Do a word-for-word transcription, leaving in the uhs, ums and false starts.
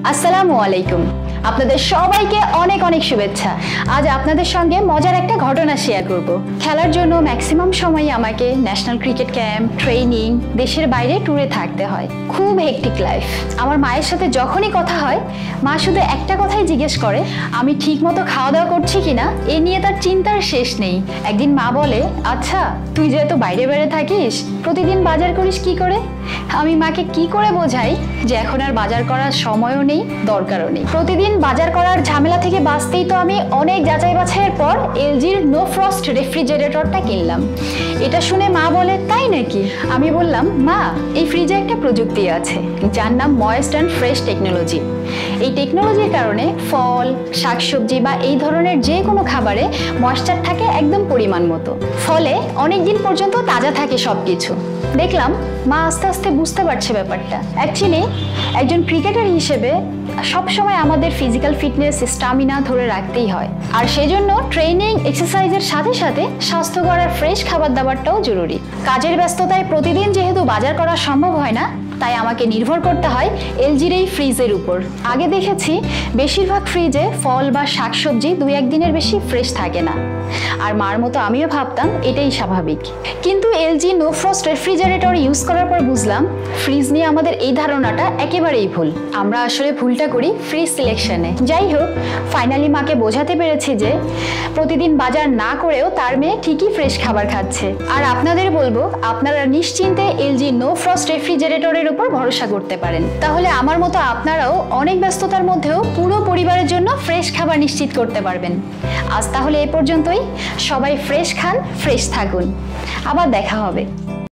আসসালামু আলাইকুম। আপনাদের সবাইকে অনেক অনেক শুভেচ্ছা। আজ আপনাদের সঙ্গে মজার একটা ঘটনা শেয়ার করব। খেলার জন্য ম্যাক্সিমাম সময় আমাকে ন্যাশনাল ক্রিকেট ক্যাম্প, ট্রেনিং, দেশের বাইরে ট্যুরে থাকতে হয়। খুব হেক্টিক লাইফ। আমার মায়ের সাথে যখনই কথা হয়, মা শুধু একটা কথাই জিজ্ঞেস করে, আমি ঠিকমতো খাওয়া দাওয়া করছি কিনা। এ নিয়ে তার চিন্তার শেষ নেই। একদিন মা বলে, আচ্ছা তুই যেহেতু বাইরে বাইরে থাকিস, প্রতিদিন বাজার করিস কি করে? আমি মাকে কি করে বোঝাই যে এখন আর বাজার করার সময়ও নেই, দরকারও নেই। প্রতিদিন বাজার করার ঝামেলা থেকে বাঁচতেই তো আমি অনেক যাচাই বাছাইয়ের পর এলজির নো ফ্রস্ট রেফ্রিজারেটরটা কিনলাম। এটা শুনে মা বলে, তাই নাকি? আমি বললাম, মা এই ফ্রিজে একটা প্রযুক্তি আছে যার নাম ময়েস্ট অ্যান্ড ফ্রেশ টেকনোলজি। এই টেকনোলজির কারণে ফল, শাকসবজি বা এই ধরনের যে কোনো খাবারে ময়েশ্চার থাকে একদম পরিমাণ মতো, ফলে অনেক দিন পর্যন্ত তাজা থাকে সবকিছু। দেখলাম মা আস্তে আস্তে বুঝতে পারছে ব্যাপারটা। অ্যাকচুয়ালি একজন ক্রিকেটার হিসেবে সবসময় আমাদের ফিজিক্যাল ফিটনেস, স্টামিনা ধরে রাখতেই হয়, আর সেজন্য ট্রেনিং, এক্সারসাইজের সাথে সাথে স্বাস্থ্যকর আর ফ্রেশ খাবার দাবারটাও জরুরি। কাজের ব্যস্ততায় প্রতিদিন যেহেতু বাজার করা সম্ভব হয় না, তাই আমাকে নির্ভর করতে হয় এলজির এই ফ্রিজের উপর। আগে দেখেছি বেশিরভাগ ফ্রিজে ফল বা শাকসবজি দুই একদিনের বেশি ফ্রেশ থাকে না, আর মার মতো আমিও ভাবতাম এটাই স্বাভাবিক। কিন্তু LG no frost refrigerator use করার পর বুঝলাম ফ্রিজ নিয়ে আমাদের এই ধারণাটা একেবারেই ভুল। আমরা আসলে ভুলটা করি ফ্রিজ সিলেকশনে। যাই হোক, ফাইনালি মাকে বোঝাতে পেরেছি যে প্রতিদিন বাজার না করেও তার মেয়ে ঠিকই ফ্রেশ খাবার খাচ্ছে। আর আপনাদের বলবো, আপনারা নিশ্চিন্তে এলজি নো ফ্রস্ট রেফ্রিজারেটরের উপর ভরসা করতে পারেন। তাহলে আমার মতো আপনারাও অনেক ব্যস্ততার মধ্যেও পুরো পরিবারের জন্য ফ্রেশ খাবার নিশ্চিত করতে পারবেন। আজ তাহলে এ পর্যন্তই। সবাই ফ্রেশ খান, ফ্রেশ থাকুন। আবার দেখা হবে।